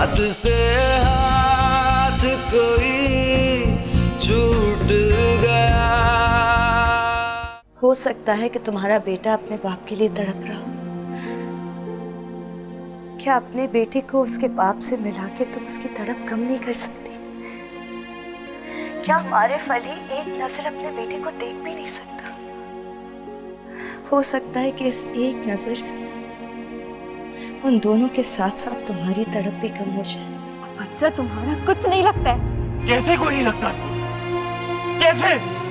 हाथ से हाथ कोई छूट गया। हो सकता है कि तुम्हारा बेटा अपने बाप के लिए तड़प रहा हो। क्या अपने बेटे को उसके बाप से मिला के तुम उसकी तड़प कम नहीं कर सकती? क्या आरिफ अली एक नजर अपने बेटे को देख भी नहीं सकता? हो सकता है कि इस एक नजर से उन दोनों के साथ साथ तुम्हारी तड़प भी कम हो जाए। बच्चा तुम्हारा कुछ नहीं लगता है। कैसे कोई नहीं लगता? कैसे?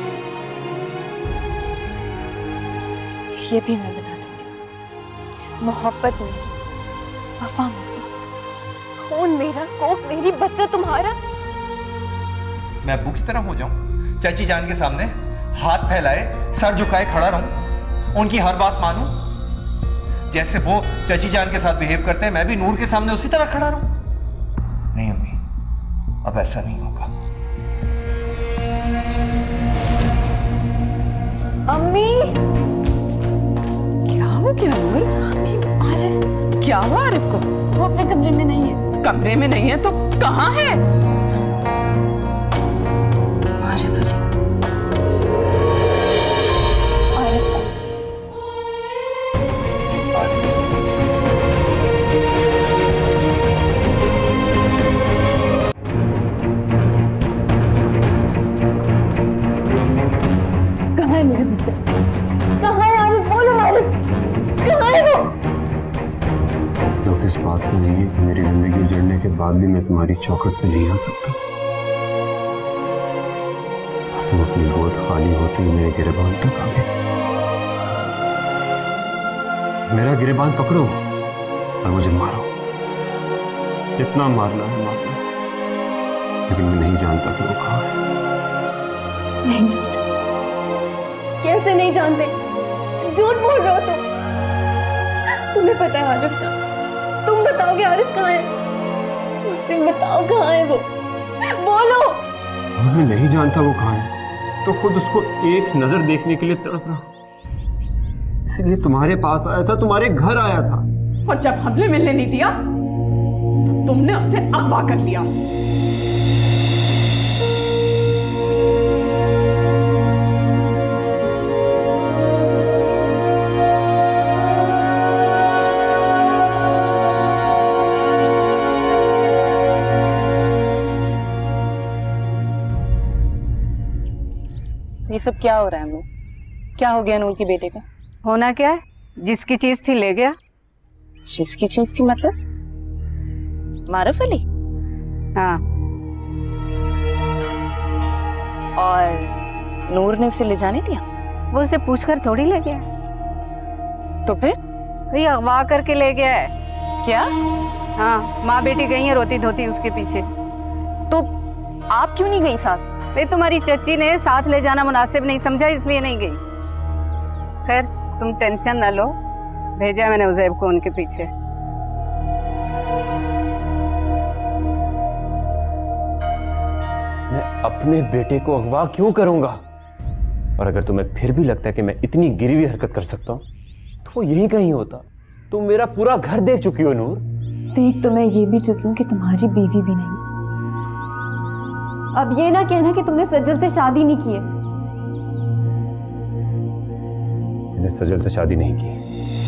ये भी मैं बता देती हूँ। मोहब्बत मेरी, वफा मेरी, खून मेरा, कोख मेरी, बच्चा तुम्हारा। मैं अब्बू की तरह हो जाऊं, चाची जान के सामने हाथ फैलाए सर झुकाए खड़ा रहूं, उनकी हर बात मानूं? जैसे वो चाची जान के साथ बिहेव करते हैं मैं भी नूर के सामने उसी तरह खड़ा रहूं? नहीं अम्मी, अब ऐसा नहीं होगा। अम्मी, क्या हो गया नूर? आरिफ। क्या हुआ आरिफ को? वो अपने कमरे में नहीं है। कमरे में नहीं है तो कहाँ है? आरिफ अली, आरिफ अली। कहाँ है मेरा बच्चा? कहाँ है आरिफ? बोलो आरिफ, कहाँ है वो? दुख इस बात में नहीं है कि मेरी जिंदगी उजड़ने के बाद भी मैं तुम्हारी चौखट पे नहीं आ सकता और तुम अपनी गोद खाली होते ही मेरे गिरेबान तक आ गए। मेरा गिरेबान पकड़ो और मुझे मारो, जितना मारना है मार लो, लेकिन मैं नहीं जानता कि वो कहाँ है। नहीं जानते। कैसे नहीं जानते? झूठ बोल रहे हो तुम। तुम्हें पता है आरिफ कहाँ? तुम बताओगे आरिफ कहाँ है? तुम बताओ कहाँ है वो? बोलो। मैं नहीं जानता वो कहाँ है तो खुद उसको एक नजर देखने के लिए तड़प रहा, इसलिए तुम्हारे पास आया था, तुम्हारे घर आया था। और जब हमले मिलने नहीं दिया तो तुमने उसे अगवा कर लिया। ये सब क्या हो रहा है? वो क्या हो गया नूर की बेटे का? होना क्या है, जिसकी चीज थी ले गया। जिसकी चीज थी मतलब? मारूफ अली? हाँ। और नूर ने उसे ले जाने दिया? वो उसे पूछकर थोड़ी ले गया। तो फिर? तो ये अगवा करके ले गया है। क्या? हाँ, माँ बेटी गई है रोती धोती उसके पीछे। तो आप क्यों नहीं गई साथ? भाई तुम्हारी चच्ची ने साथ ले जाना मुनासिब नहीं समझा, इसलिए नहीं गई। खैर तुम टेंशन न लो, भेजा मैंने उजैब को उनके पीछे। मैं अपने बेटे को अगवा क्यों करूंगा? और अगर तुम्हें फिर भी लगता है कि मैं इतनी गिरी हुई हरकत कर सकता हूं तो वो यही कहीं होता। तुम मेरा पूरा घर देख चुकी हो नूर। देख तो मैं ये भी चुकी हूँ कि तुम्हारी बीवी भी नहीं। अब ये ना कहना कि तुमने सज्जल से शादी नहीं की है। मैंने सजल से शादी नहीं की।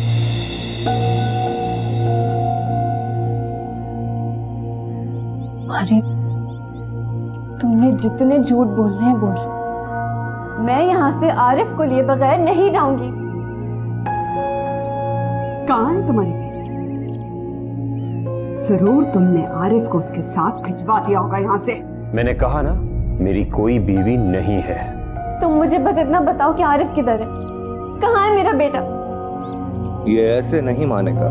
अरे तुम्हें जितने झूठ बोलने हैं बोल। मैं यहाँ से आरिफ को लिए बगैर नहीं जाऊंगी। कहाँ है तुम्हारी बेटी? जरूर तुमने आरिफ को उसके साथ भिजवा दिया होगा यहाँ से। मैंने कहा ना, मेरी कोई बीवी नहीं है। तुम मुझे बस इतना बताओ कि आरिफ किधर है? कहाँ है मेरा बेटा? ये ऐसे नहीं मानेगा।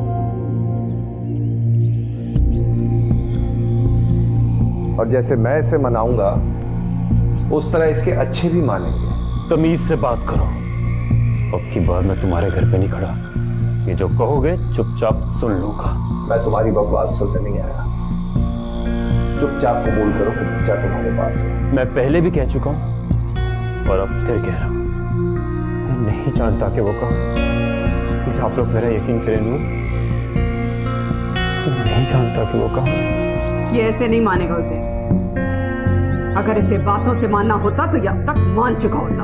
और जैसे मैं इसे मनाऊंगा उस तरह इसके अच्छे भी मानेंगे। तमीज से बात करो। अब की बार मैं तुम्हारे घर पे नहीं खड़ा। ये जो कहोगे चुपचाप सुन लूंगा। मैं तुम्हारी बकवास सुनने नहीं आया। चुपचाप कबूल करो कि बच्चा तुम्हारे पास है। मैं पहले भी कह चुका हूं और अब फिर कह रहा हूं, मैं नहीं जानता कि वो कहाँ। प्लीज आप लोग मेरा यकीन करें नूर, नहीं जानता कि वो कहाँ है। ये ऐसे नहीं मानेगा उसे। अगर इसे बातों से मानना होता तो ये अब तक मान चुका होता।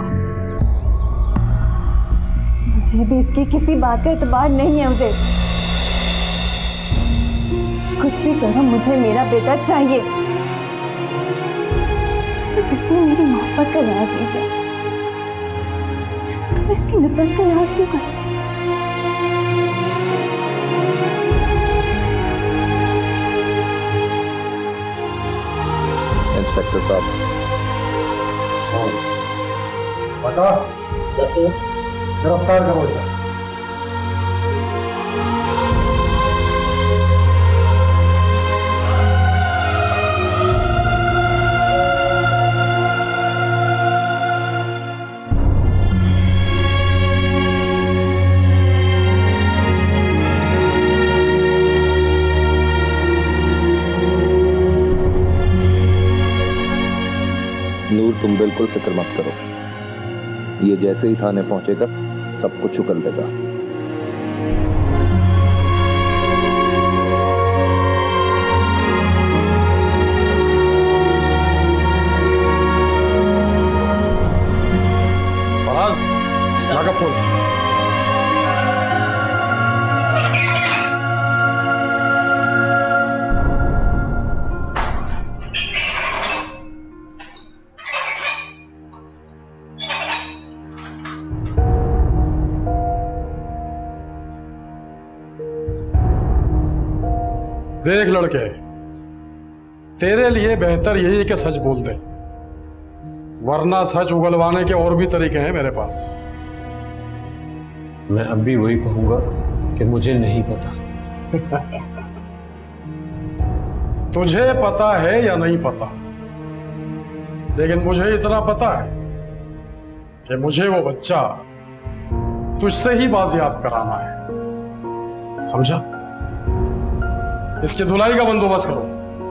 मुझे भी इसकी किसी बात का एतबार नहीं है। उसे कुछ भी करो, मुझे मेरा बेटा चाहिए। जब इसने मेरी मोहब्बत का राज नहीं किया तो मैं इसकी नफरत का राज क्यों करूं? इंस्पेक्टर साहब, बता गिरफ्तार करो इसे। नूर, तुम बिल्कुल फिक्र मत करो। ये जैसे ही थाने पहुंचेगा सब कुछ उगल देगा। फराज, लगा फोन। देख लड़के, तेरे लिए बेहतर यही है कि सच बोल दे, वरना सच उगलवाने के और भी तरीके हैं मेरे पास। मैं अब भी वही कहूंगा कि मुझे नहीं पता। तुझे पता है या नहीं पता, लेकिन मुझे इतना पता है कि मुझे वो बच्चा तुझसे ही बाजियाब कराना है, समझा? इसकी धुलाई का बंदोबस्त करो।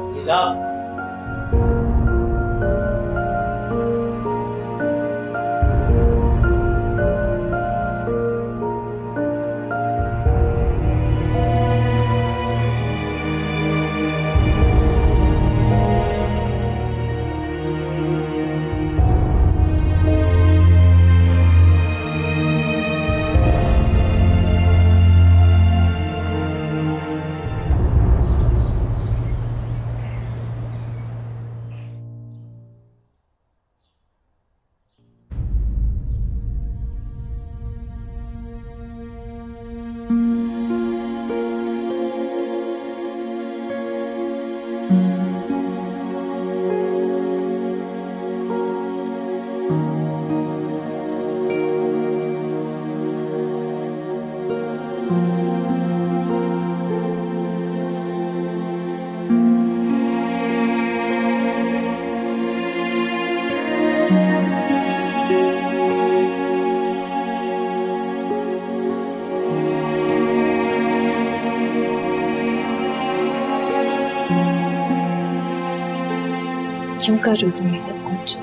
क्यों कर रहे हो तुम ये सब कुछ?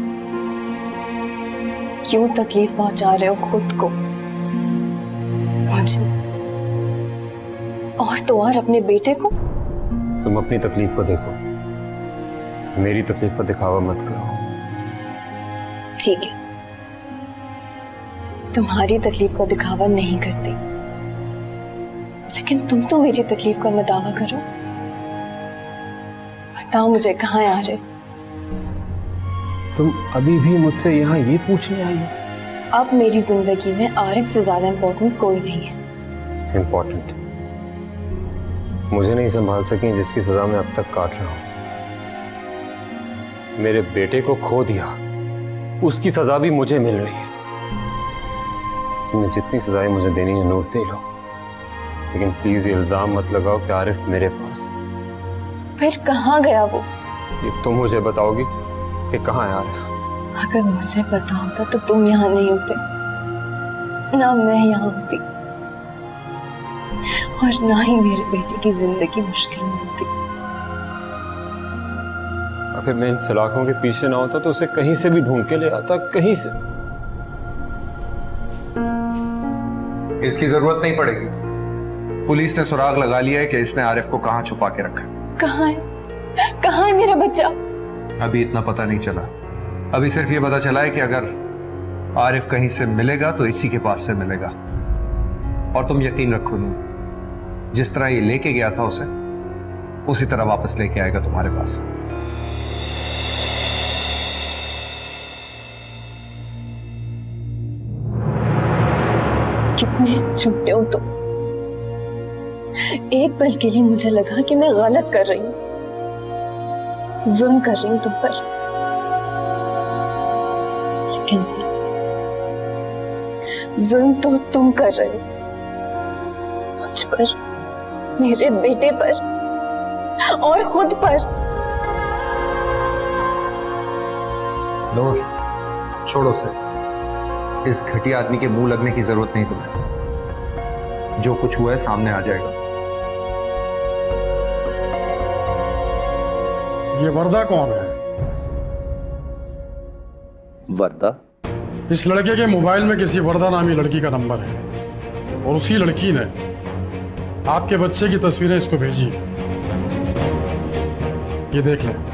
क्यों तकलीफ पहुंचा रहे हो खुद को, मुझे और तो और अपने बेटे को? तुम अपनी तकलीफ को देखो, मेरी तकलीफ पर दिखावा मत करो। ठीक है, तुम्हारी तकलीफ का दिखावा नहीं करती, लेकिन तुम तो मेरी तकलीफ का मत दावा करो। बताओ मुझे, कहाँ है आरिफ? तुम अभी भी मुझसे यहाँ ये पूछने आई हो? अब मेरी जिंदगी में आरिफ से ज्यादा इम्पोर्टेंट कोई नहीं है। इम्पोर्टेंट मुझे नहीं संभाल सकी जिसकी सजा मैं अब तक काट रहा हूं। मेरे बेटे को खो दिया, उसकी सजा भी मुझे मिल रही है। तुमने जितनी सजाएं मुझे देनी है नूर दे लो, लेकिन प्लीज ये इल्जाम मत लगाओ कि आरिफ मेरे पास। फिर कहाँ गया वो? ये तुम मुझे बताओगी कि कहाँ है आरिफ? अगर मुझे पता होता तो तुम यहाँ नहीं होते, ना मैं यहाँ होती, और ना ही मेरे बेटे की जिंदगी मुश्किल में होती। अगर मैं इन सलाखों के पीछे ना होता तो उसे कहीं से भी ढूंढ के ले आता, कहीं से। इसकी जरूरत नहीं पड़ेगी, पुलिस ने सुराग लगा लिया है कि इसने आरिफ को कहां छुपा के रखा है। कहाँ है मेरा बच्चा? अभी इतना पता नहीं चला। अभी सिर्फ ये पता चला है कि अगर आरिफ कहीं से मिलेगा तो इसी के पास से मिलेगा। और तुम यकीन रखो नूर, जिस तरह ये लेके गया था उसे, उसी तरह वापस लेके आएगा तुम्हारे पास। कितने झूठे हो तुम। एक पल के लिए मुझे लगा कि मैं गलत कर रही हूँ, जुल्म कर रही हूँ तुम पर, लेकिन नहीं, जुल्म तो तुम कर रहे हो मुझ पर, मेरे बेटे पर और खुद पर। नूर, छोड़ो उसे। इस घटिया आदमी के मुंह लगने की जरूरत नहीं तुम्हें। जो कुछ हुआ है सामने आ जाएगा। ये वर्दा कौन है? वर्दा? इस लड़के के मोबाइल में किसी वर्दा नामी लड़की का नंबर है और उसी लड़की ने आपके बच्चे की तस्वीरें इसको भेजी। ये देख लें।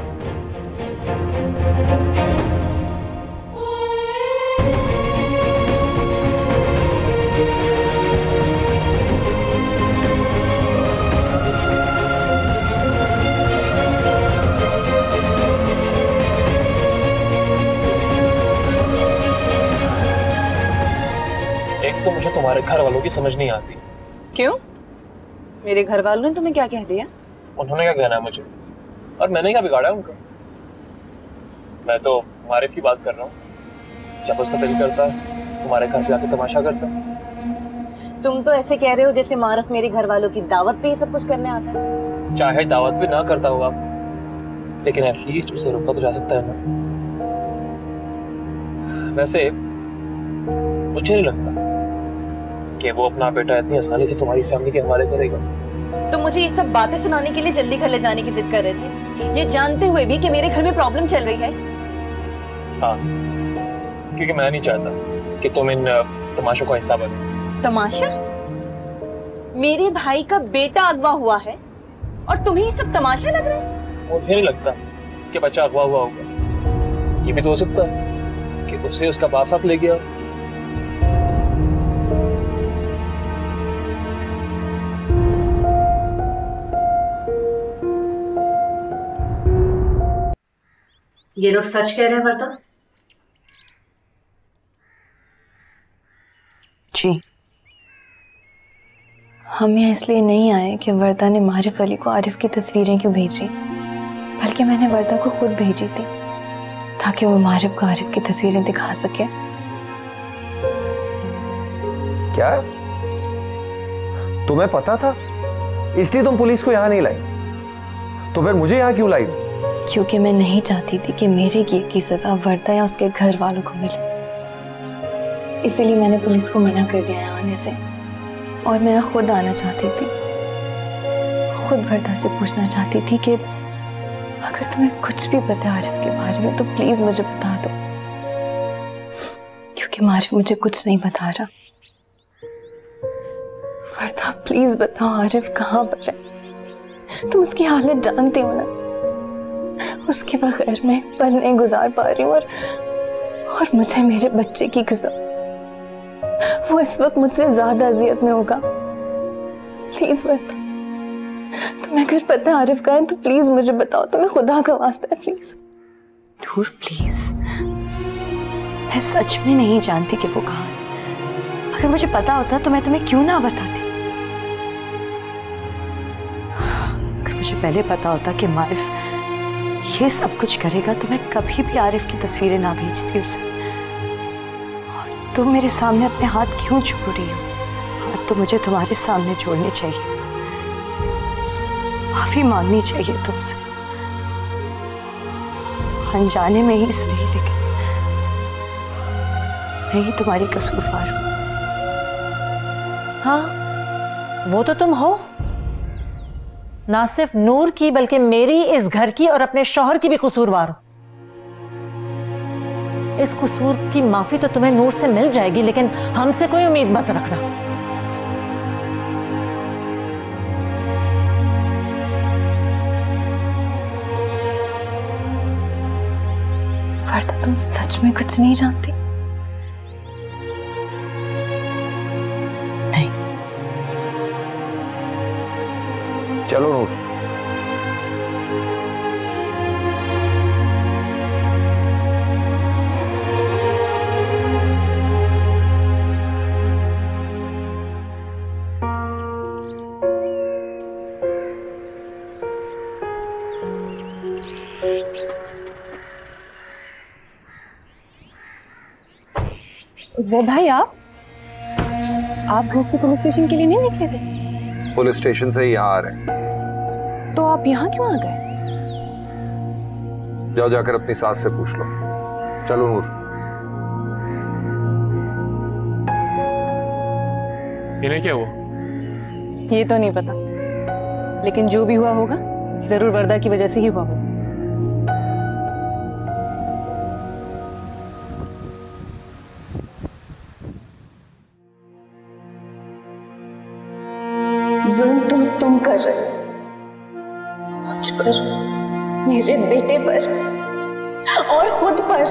तो मुझे तुम्हारे घर वालों की समझ नहीं आती। क्यों? मेरे घर वालों ने तुम्हें क्या कह दिया? उन्होंने क्या कहना है मुझे, और मैंने क्या बिगाड़ा उनका? मैं तो मारिफ की बात कर रहा हूँ। जब उसका दिल करता है तुम्हारे घर पे आके तमाशा करता है। तुम तो ऐसे कह रहे हो जैसे मारिफ मेरे घर वालों की दावत पे ये सब कुछ करने आता है। चाहे दावत पे ना करता हो आप, लेकिन एटलीस्ट उसे रोका तो जा सकता है ना। वैसे मुझे नहीं लगता कि वो अपना बेटा इतनी आसानी से तुम्हारी फैमिली के हवाले करेगा। तो मुझे ये सब बातें सुनाने के लिए जल्दी घर ले जाने की जिद कर रहे थे, ये जानते हुए भी कि मेरे घर में प्रॉब्लम चल रही है। हाँ, क्योंकि मैं नहीं चाहता कि तुम इन तमाशों का हिस्सा बनो। तमाशा? मेरे भाई का बेटा अगवा हुआ है और तुम्हें ये सब तमाशा लग रहा है? मुझे नहीं लगता कि बच्चा अगवा हुआ होगा। ये भी तो हो सकता है कि उसे उसका बाप साथ ले गया। ये लोग सच कह रहे हैं वर्दा? जी, हम यहाँ इसलिए नहीं आए कि वर्दा ने मारिफ अली को आरिफ की तस्वीरें क्यों भेजी, बल्कि मैंने वर्दा को खुद भेजी थी ताकि वो मारिफ को आरिफ की तस्वीरें दिखा सके। क्या? तुम्हें पता था, इसलिए तुम पुलिस को यहाँ नहीं लाई? तो फिर मुझे यहाँ क्यों लाई? क्योंकि मैं नहीं चाहती थी कि मेरे किए की सजा वर्दा या उसके घर वालों को मिले, इसीलिए मैंने पुलिस को मना कर दिया यहाँ आने से। और मैं खुद आना चाहती थी, खुद वर्दा से पूछना चाहती थी कि अगर तुम्हें कुछ भी पता है आरिफ के बारे में तो प्लीज मुझे बता दो, क्योंकि मारिफ मुझे कुछ नहीं बता रहा। वर्दा प्लीज बताओ आरिफ कहाँ पर है? तुम उसकी हालत जानती हो ना, उसके बगैर मैं एक पल नहीं गुजार पा रही हूँ। और मुझे मेरे बच्चे की कसम, वो इस वक्त मुझसे ज्यादा अजियत में होगा। प्लीज वर्दा, तुम्हें अगर पता है आरिफ का है तो प्लीज मुझे बताओ, तुम्हें खुदा का वास्ता है प्लीज। नूर प्लीज, मैं सच में नहीं जानती कि वो कहाँ है। अगर मुझे पता होता तो मैं तुम्हें क्यों ना बताती। अगर मुझे पहले पता होता कि मारिफ ये सब कुछ करेगा तो मैं कभी भी आरिफ की तस्वीरें ना भेजती उसे। और तुम मेरे सामने अपने हाथ क्यों जोड़ रही हो? हाथ तो मुझे तुम्हारे सामने जोड़ने चाहिए, माफी मांगनी चाहिए तुमसे, अनजाने में ही सही, लेकिन मैं ही तुम्हारी कसूरवार हूं। हाँ, वो तो तुम हो, ना सिर्फ नूर की बल्कि मेरी, इस घर की और अपने शौहर की भी कसूरवार हो। इस कसूर की माफी तो तुम्हें नूर से मिल जाएगी, लेकिन हमसे कोई उम्मीद मत रखना। वर्दा तुम सच में कुछ नहीं जानती? नहीं। चलो नूर। वो भाई आप घर से पुलिस स्टेशन के लिए नहीं निकले थे? पुलिस स्टेशन से ही यहाँ आ रहे हैं। तो आप यहाँ क्यों आ गए? जाओ जाकर अपनी सास से पूछ लो। चलो नूर। इन्हें क्या हुआ? ये तो नहीं पता, लेकिन जो भी हुआ होगा जरूर वर्दा की वजह से ही हुआ होगा। जुल्म तो तुम कर रहे हो मुझ पर, मेरे बेटे पर और खुद पर।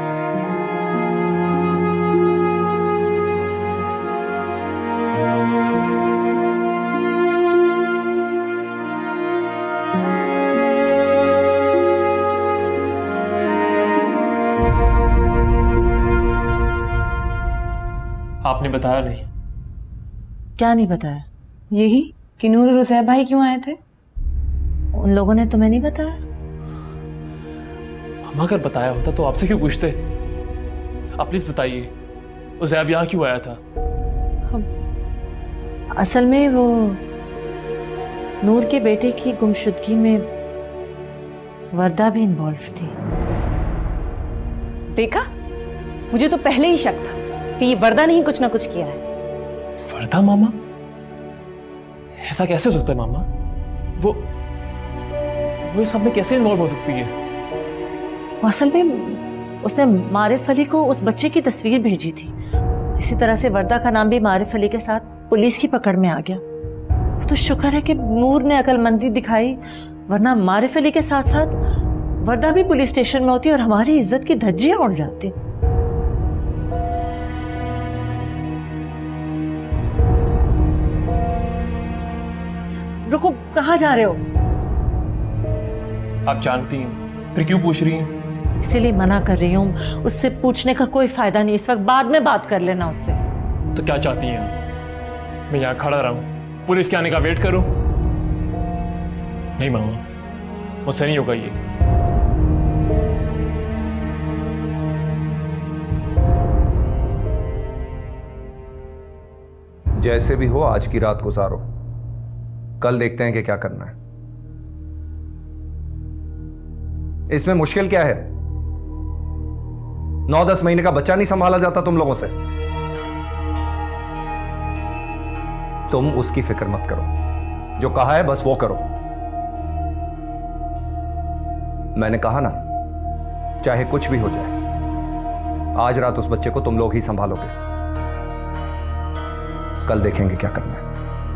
आपने बताया नहीं। क्या नहीं बताया? यही कि नूर और उजैब भाई क्यों आए थे? उन लोगों ने तुम्हें नहीं बताया? हम अगर बताया होता तो आपसे क्यों पूछते? आप प्लीज बताइए, उजैब यहाँ क्यों आया था? असल में वो नूर के बेटे की गुमशुदगी में वर्दा भी इन्वॉल्व थी। देखा, मुझे तो पहले ही शक था कि ये वर्दा ने ही कुछ ना कुछ किया है। वर्दा मामा? ऐसा कैसे हो सकता है मामा? वो इस सब में कैसे इन्वॉल्व हो सकती है? असल में उसने मारिफ अली को उस बच्चे की तस्वीर भेजी थी। इसी तरह से वर्दा का नाम भी मारिफ अली के साथ पुलिस की पकड़ में आ गया। वो तो शुक्र है कि नूर ने अक्लमंदी दिखाई, वरना मारिफ अली के साथ साथ वर्दा भी पुलिस स्टेशन में होती और हमारी इज्जत की धज्जियां उड़ जाती। रुको, कहाँ जा रहे हो? आप जानती हैं, फिर क्यों पूछ रही हैं? इसीलिए मना कर रही हूँ, उससे पूछने का कोई फायदा नहीं। इस वक्त बाद में बात कर लेना उससे। तो क्या चाहती हैं? मैं यहाँ खड़ा रहूं, पुलिस के आने का वेट करूं? नहीं मामा, मुझसे नहीं होगा ये। जैसे भी हो आज की रात गुजारो, कल देखते हैं कि क्या करना है। इसमें मुश्किल क्या है? 9-10 महीने का बच्चा नहीं संभाला जाता तुम लोगों से? तुम उसकी फिक्र मत करो, जो कहा है बस वो करो। मैंने कहा ना, चाहे कुछ भी हो जाए, आज रात उस बच्चे को तुम लोग ही संभालोगे। कल देखेंगे क्या करना है।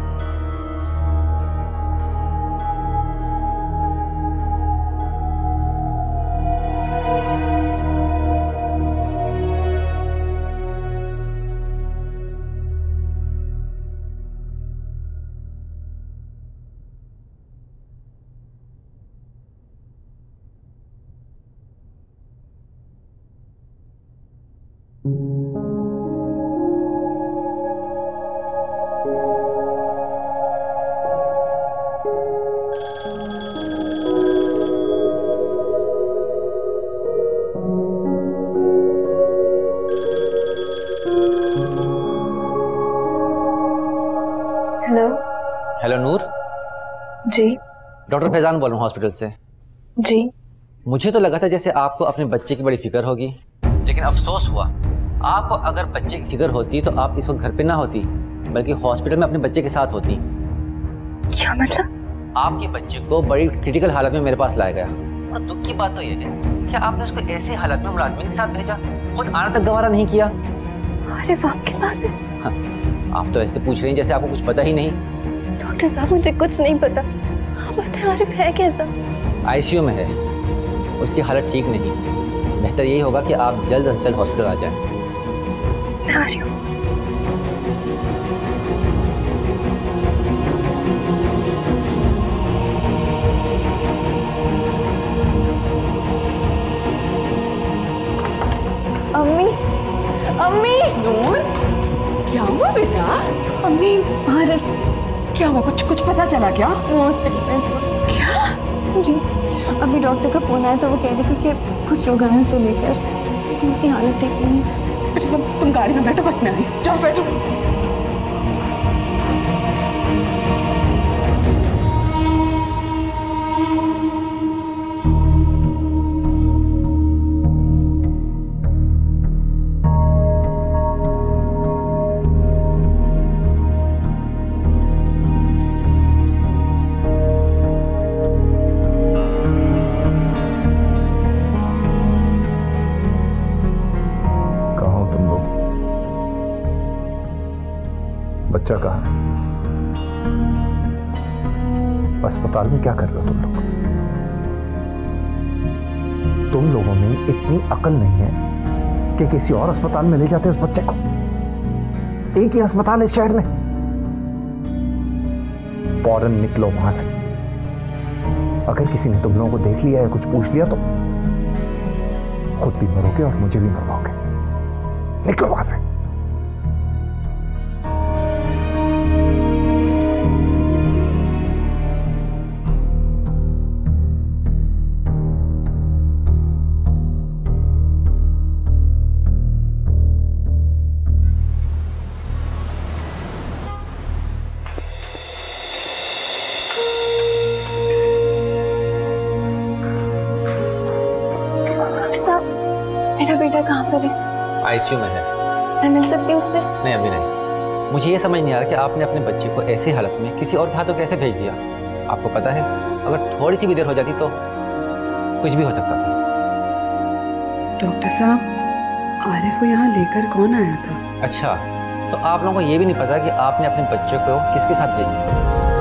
हेलो नूर। जी। डॉक्टर फैजान बोल रहा हूँ हॉस्पिटल से। जी। मुझे तो लगा था जैसे आपको अपने बच्चे की बड़ी फिक्र होगी, लेकिन अफसोस हुआ। आपको अगर बच्चे की फिक्र होती तो आप इस वक्त घर पे ना होती, बल्कि हॉस्पिटल में अपने बच्चे के साथ होती। क्या मतलब? आपके बच्चे को बड़ी क्रिटिकल हालत में मेरे पास लाया गया, और दुख की बात तो यह है कि आपने उसको ऐसी हालत में मुलाजिमिन के साथ भेजा, खुद आना तक गवारा नहीं किया। अरे वो आपके पास है? हाँ, आप तो ऐसे पूछ रही हैं जैसे आपको कुछ पता ही नहीं। डॉक्टर साहब मुझे कुछ नहीं पता, आप बताएं आरिफ है कैसा? आईसीयू में है, उसकी हालत ठीक नहीं। बेहतर यही होगा कि आप जल्द से जल्द हॉस्पिटल आ जाएं। मैं आ रही हूँ। अम्मी, अम्मी। नूर, क्या हुआ बेटा? अम्मी मारिफ। क्या हुआ? कुछ पता चला क्या? वो हॉस्पिटल में इस वक्त। क्या? जी, अभी डॉक्टर का फोन आया तो वो कह रहे थे कि कुछ लोग आए उसे लेकर, लेकिन उसकी हालत ठीक नहीं है। बेटा तुम गाड़ी में बैठो, बस में आई। जाओ बैठो। बच्चा कहाँ है? अस्पताल में क्या कर रहे हो तुम लोग? तुम लोगों में इतनी अकल नहीं है कि किसी और अस्पताल में ले जाते उस बच्चे को? एक ही अस्पताल है इस शहर में। फौरन निकलो वहां से। अगर किसी ने तुम लोगों को देख लिया या कुछ पूछ लिया तो खुद भी मरोगे और मुझे भी मरवाओगे। निकलो वहां से। मेरा बेटा कहाँ पर है? आईसीयू में है। मैं मिल सकती हूँ उससे? नहीं, अभी नहीं। मुझे ये समझ नहीं आ रहा कि आपने अपने बच्चे को ऐसी हालत में किसी और के हाथों कैसे भेज दिया। आपको पता है, अगर थोड़ी सी भी देर हो जाती तो कुछ भी हो सकता था। डॉक्टर साहब, आरिफ को यहाँ लेकर कौन आया था? अच्छा, तो आप लोगों को ये भी नहीं पता कि आपने अपने बच्चे को किसके साथ भेजना?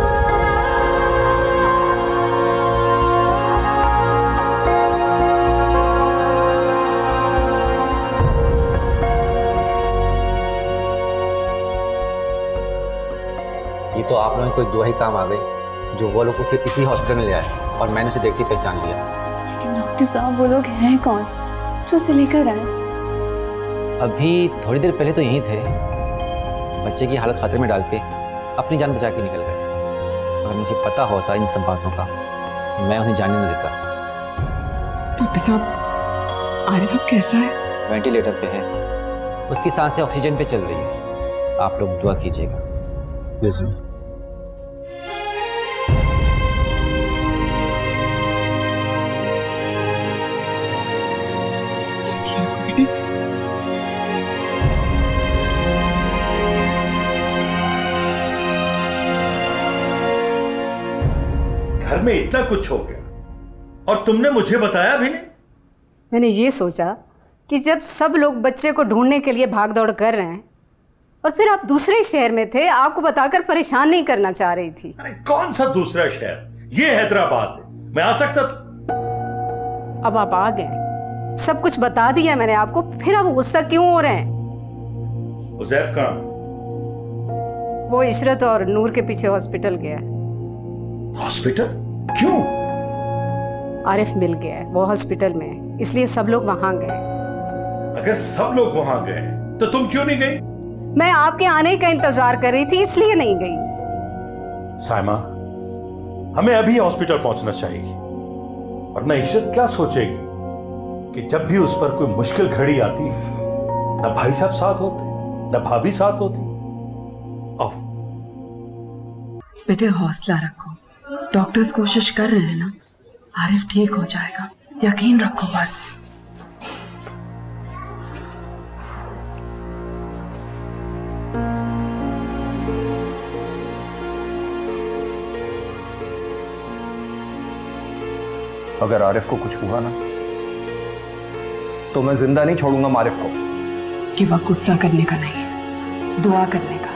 ये तो आप लोगों की कोई दुआ ही काम आ गई जो वो लोग उसे इसी हॉस्पिटल में ले आए और मैंने उसे देखते ही पहचान लिया। लेकिन डॉक्टर साहब, वो लोग हैं कौन जो उसे लेकर आए? अभी थोड़ी देर पहले तो यहीं थे, बच्चे की हालत खतरे में डाल के अपनी जान बचा के निकल गए। अगर मुझे पता होता इन सब बातों का तो मैं उन्हें जाने न देता। डॉक्टर साहब, आरिफ अब कैसा है? वेंटिलेटर पे है, उसकी सांसें ऑक्सीजन पे चल रही है। आप लोग दुआ कीजिएगा। घर में इतना कुछ हो गया और तुमने मुझे बताया भी नहीं। मैंने ये सोचा कि जब सब लोग बच्चे को ढूंढने के लिए भाग दौड़ कर रहे हैं और फिर आप दूसरे शहर में थे, आपको बताकर परेशान नहीं करना चाह रही थी। अरे कौन सा दूसरा शहर? ये हैदराबाद है, मैं आ सकता था। अब आप आ गए, सब कुछ बता दिया मैंने आपको, फिर आप गुस्सा क्यों हो रहे हैं? उज़ैर कहाँ? वो इशरत और नूर के पीछे हॉस्पिटल गया है। हॉस्पिटल? क्यों? आरिफ मिल गया है, वो हॉस्पिटल में है, इसलिए सब लोग वहां गए। अगर सब लोग वहां गए तो तुम क्यों नहीं गई? मैं आपके आने का इंतजार कर रही थी, इसलिए नहीं गई। साइमा, हमें अभी हॉस्पिटल पहुंचना चाहिए, वरना इशरत क्या सोचेगी कि जब भी उस पर कोई मुश्किल घड़ी आती न भाई साहब साथ होते न भाभी साथ होती। आओ बेटे, हौसला रखो, डॉक्टर्स कोशिश कर रहे हैं ना, आरिफ ठीक हो जाएगा, यकीन रखो बस। अगर आरिफ को कुछ हुआ ना तो मैं जिंदा नहीं छोड़ूंगा आरिफ को। ये वक्त गुस्सा करने का नहीं है, दुआ करने का।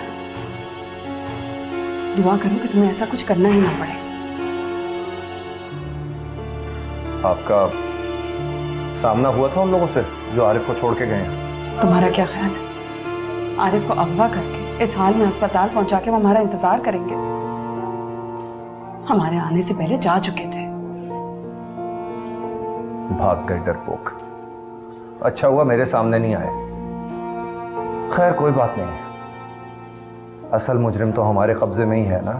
दुआ करो कि तुम्हें ऐसा कुछ करना ही ना पड़े। आपका सामना हुआ था उन लोगों से जो आरिफ को छोड़ के गए हैं। तुम्हारा क्या ख्याल है? आरिफ को अगवा करके इस हाल में अस्पताल पहुंचा के वो हमारा इंतजार करेंगे? हमारे आने से पहले जा चुके थे। भाग गए डरपोक। अच्छा हुआ मेरे सामने नहीं आए। खैर कोई बात नहीं, असल मुजरिम तो हमारे कब्जे में ही है ना,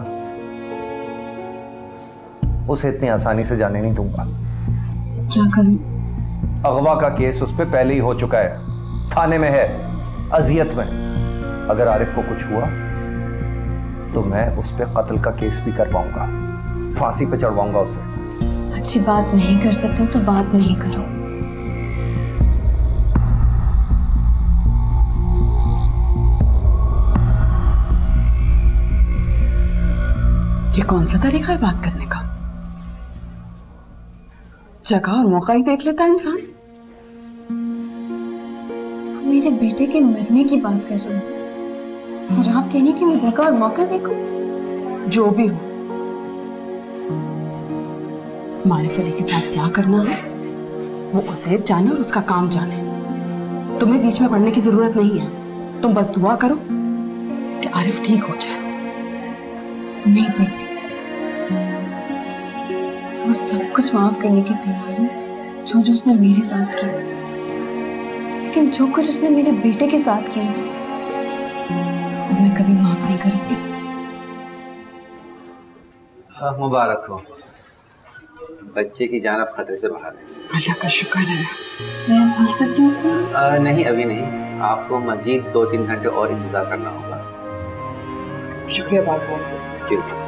उसे इतनी आसानी से जाने नहीं दूंगा। क्या करूं? अगवा का केस उस पर पहले ही हो चुका है, थाने में है, अजियत में। अगर आरिफ को कुछ हुआ तो मैं उस पर कत्ल का केस भी कर पाऊंगा, फांसी पे चढ़वाऊंगा उसे। अच्छी बात नहीं कर सकते तो बात नहीं करो। ये कौन सा तरीका है बात करने का? जगह और मौका ही देख लेता है इंसान। मेरे बेटे के मरने की बात कर रही हूँ और आप कहने कि मैं जगह और मौका देखूं? जो भी हो, मारिफ अली के साथ क्या करना है वो उसे जाने और उसका काम जाने। तुम्हें बीच में पड़ने की जरूरत नहीं है। तुम बस दुआ करो कि आरिफ ठीक हो जाए। नहीं पड़ती, वो सब कुछ माफ करने के तैयार हूँ जो जो उसने मेरे साथ किया, लेकिन जो कुछ उसने मेरे बेटे के साथ किया वो मैं कभी माफ नहीं करूंगी। मुबारक हो, बच्चे की जान अब खतरे से बाहर है। अल्लाह का शुक्र है। मैं मिल सकती हूँ उससे? नहीं, अभी नहीं, आपको मजीद 2-3 घंटे और इंतजार करना होगा। शुक्रिया बहुत बहुत। Excuse me.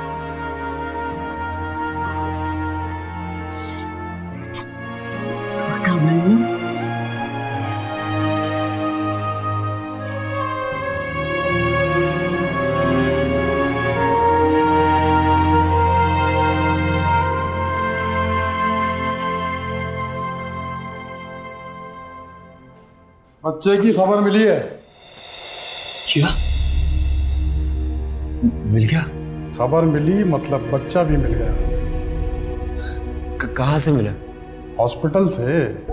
बच्चे की खबर मिली है? क्या मिल गया? खबर मिली मतलब बच्चा भी मिल गया। कहाँ से मिला? हॉस्पिटल से।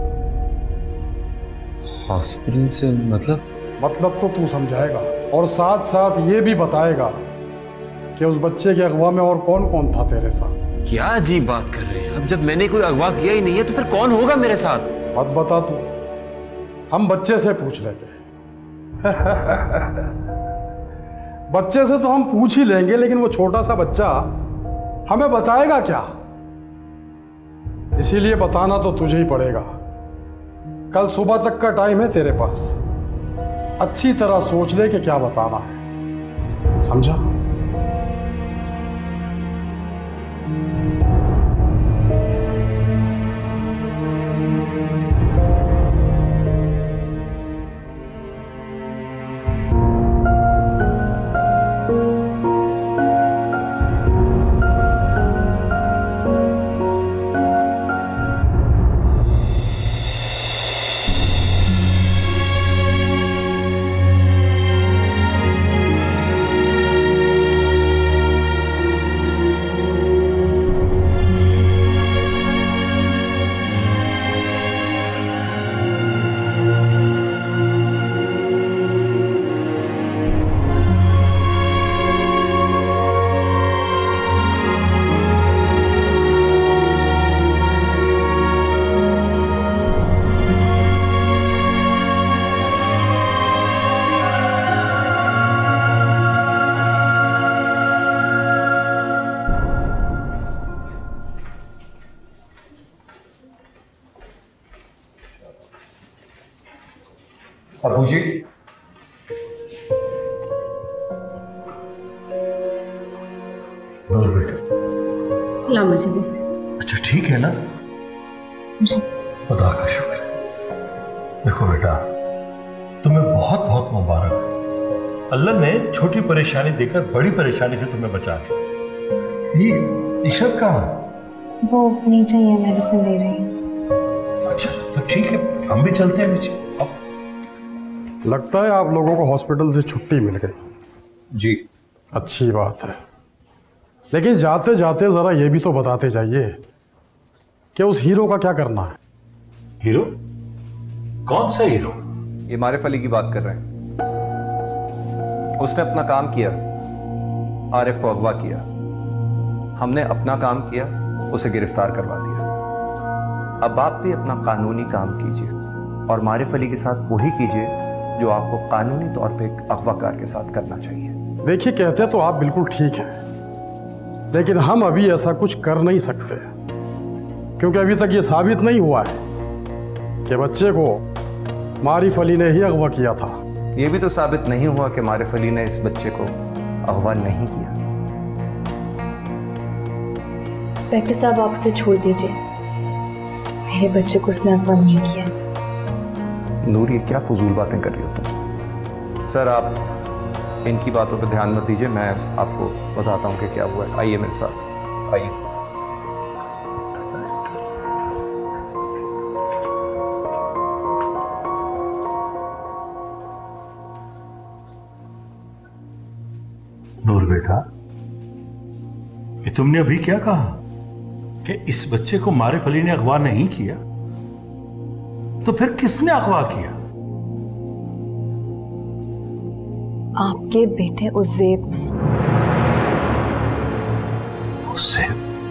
हॉस्पिटल से मतलब? मतलब तो तू समझाएगा और साथ साथ ये भी बताएगा कि उस बच्चे के अगवा में और कौन कौन था तेरे साथ। क्या अजीब बात कर रहे हैं? अब जब मैंने कोई अगवा किया ही नहीं है तो फिर कौन होगा मेरे साथ? मत बता तू, हम बच्चे से पूछ लेंगे। बच्चे से तो हम पूछ ही लेंगे, लेकिन वो छोटा सा बच्चा हमें बताएगा क्या? इसीलिए बताना तो तुझे ही पड़ेगा। कल सुबह तक का टाइम है तेरे पास। अच्छी तरह सोच ले कि क्या बताना है, समझा? अबू जी, नूर बेटा। ला मुझे दे। अच्छा ठीक है ना? खुदा का शुक्र है। देखो बेटा, तुम्हें बहुत बहुत मुबारक। अल्लाह ने छोटी परेशानी देकर बड़ी परेशानी से तुम्हें बचा लिया। ये इशरत कहाँ है? वो नीचे ही है, मेडिसिन दे रही है। अच्छा तो ठीक है, हम भी चलते हैं नीचे। अब लगता है आप लोगों को हॉस्पिटल से छुट्टी मिल गई। जी अच्छी बात है, लेकिन जाते जाते जरा ये भी तो बताते जाइए कि उस हीरो का क्या करना है। हीरो? कौन सा हीरो? ये मारिफ अली की बात कर रहे हैं। उसने अपना काम किया, आरिफ को अगवा किया। हमने अपना काम किया, उसे गिरफ्तार करवा दिया। अब आप भी अपना कानूनी काम कीजिए और मारिफ अली के साथ वही कीजिए जो आपको कानूनी तौर पे एक अगवाकार के साथ करना चाहिए। देखिए, कहते तो आप बिल्कुल ठीक हैं, लेकिन हम अभी ऐसा कुछ कर नहीं सकते क्योंकि अभी तक ये साबित नहीं हुआ है कि बच्चे को मारिफ अली ने ही अगवा किया था। यह भी तो साबित नहीं हुआ कि मारिफ अली ने इस बच्चे को अगवा नहीं किया। इंस्पेक्टर साहब, आप उसे छोड़ दीजिए। मेरे बच्चे को उसने अगवा नहीं किया। नूर, ये क्या फजूल बातें कर रही हो तुम? सर, आप इनकी बातों पर ध्यान मत दीजिए, मैं आपको बताता हूँ कि क्या हुआ है। आइए मेरे साथ, आइए। नूर बेटा, ये तुमने अभी क्या कहा कि इस बच्चे को मारिफ अली ने अगवा नहीं किया? तो फिर किसने अगवा किया? आपके बेटे उज़ैब ने। उज़ैब?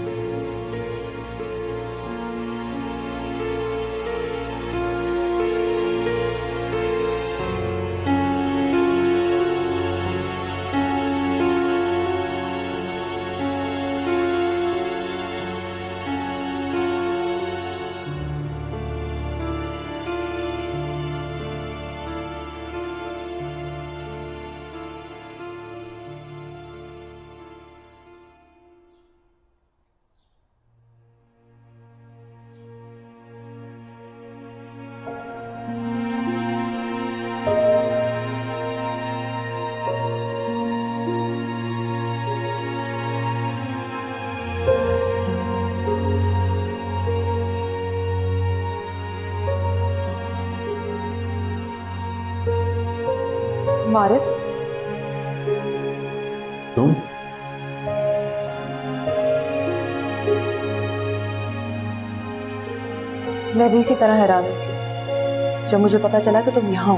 मारिफ, तुम? मैं भी इसी तरह हैरान हुई थी जब मुझे पता चला कि तुम यहाँ हो।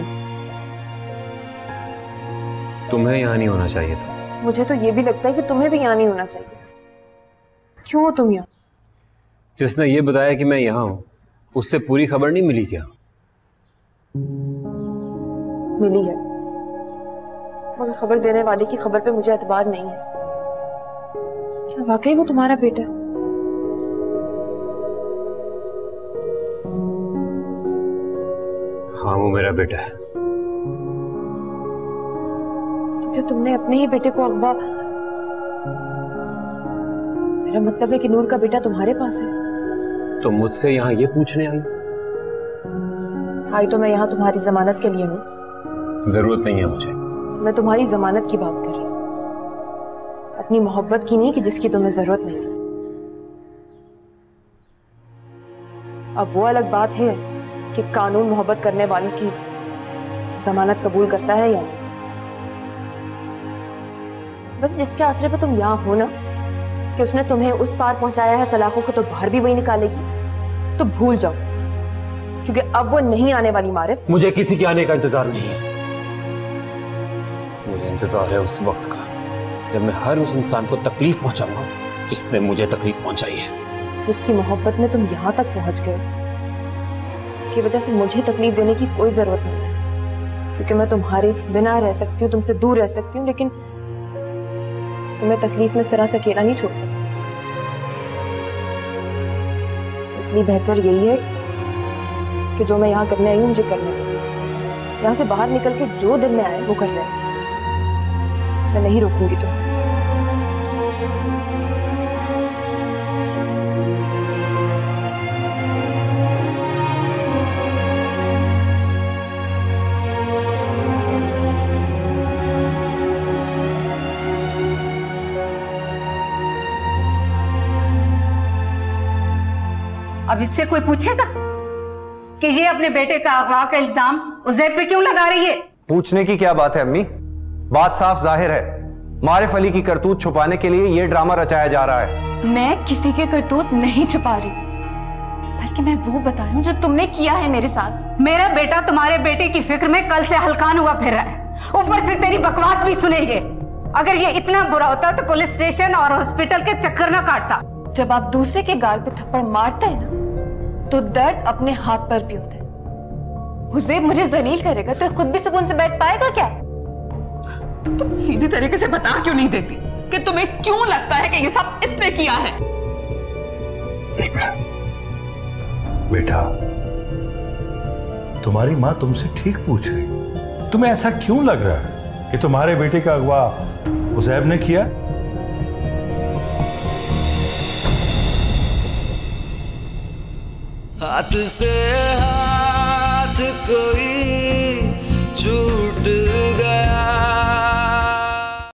तुम्हें यहाँ नहीं होना चाहिए था। मुझे तो ये भी लगता है कि तुम्हें भी यहाँ नहीं होना चाहिए। क्यों हो तुम यहाँ? जिसने ये बताया कि मैं यहाँ हूँ, उससे पूरी खबर नहीं मिली क्या? मिली है, मगर खबर देने वाले की खबर पे मुझे एतबार नहीं है। क्या वाकई वो तुम्हारा बेटा है? हाँ, वो मेरा बेटा है। तो क्या तुमने अपने ही बेटे को अगवा? मेरा मतलब है कि नूर का बेटा तुम्हारे पास है। तो मुझसे यहाँ ये पूछने आई? आई तो मैं यहाँ तुम्हारी जमानत के लिए हूँ। जरूरत नहीं है मुझे। मैं तुम्हारी जमानत की बात कर रही हूँ, अपनी मोहब्बत की नहीं कि जिसकी तुम्हें जरूरत नहीं है। अब वो अलग बात है कि कानून मोहब्बत करने वालों की जमानत कबूल करता है या नहीं। बस जिसके आसरे पे तुम यहाँ हो ना, कि उसने तुम्हें उस पार पहुंचाया है सलाखों को, तो बाहर भी वही निकालेगी। तो भूल जाओ, क्योंकि अब वो नहीं आने वाली। मारिफ, मुझे किसी के आने का इंतजार नहीं है। मुझे इंतजार है उस वक्त का जब मैं हर उस इंसान को तकलीफ पहुंचाऊंगा जिसने मुझे तकलीफ पहुंचाई है। जिसकी मोहब्बत में तुम यहाँ तक पहुंच गए, उसकी वजह से मुझे तकलीफ देने की कोई जरूरत नहीं है, क्योंकि मैं तुम्हारे बिना रह सकती हूँ, तुमसे दूर रह सकती हूँ, लेकिन तुम्हें तकलीफ में इस तरह से अकेला नहीं छोड़ सकती। इसलिए बेहतर यही है कि जो मैं यहाँ करने आई हूँ मुझे करने दो। यहाँ से बाहर निकल के जो दिन में आए वो कर लेना, मैं नहीं रोकूंगी तुम्हें। अब इससे कोई पूछेगा कि ये अपने बेटे का अगवा का इल्जाम उज़ैब पे क्यों लगा रही है? पूछने की क्या बात है अम्मी, बात साफ जाहिर है। मारिफ अली की करतूत छुपाने के लिए ये ड्रामा रचाया जा रहा है। मैं किसी के करतूत नहीं छुपा रही, कि मैं वो बता रही हूँ जो तुमने किया है मेरे साथ। मेरा बेटा तुम्हारे बेटे की फिक्र में कल से हलकान हुआ फिर रहा है, ऊपर से तेरी बकवास भी सुने ये। अगर ये इतना बुरा होता तो पुलिस स्टेशन और हॉस्पिटल के चक्कर ना काटता। जब आप दूसरे के गाल पे थप्पड़ मारते हैं ना तो दर्द अपने हाथ पर भी होता है। हुज़ैब मुझे जलील करेगा तो खुद भी सुकून से बैठ पाएगा क्या? तुम सीधी तरीके से बता क्यों नहीं देती कि तुम्हें क्यों लगता है कि ये सब इसने किया है? बेटा, तुम्हारी माँ तुमसे ठीक पूछ रही। तुम्हें ऐसा क्यों लग रहा है कि तुम्हारे बेटे का अगवा हुज़ैब ने किया? हाथ से हाथ कोई छूट गया,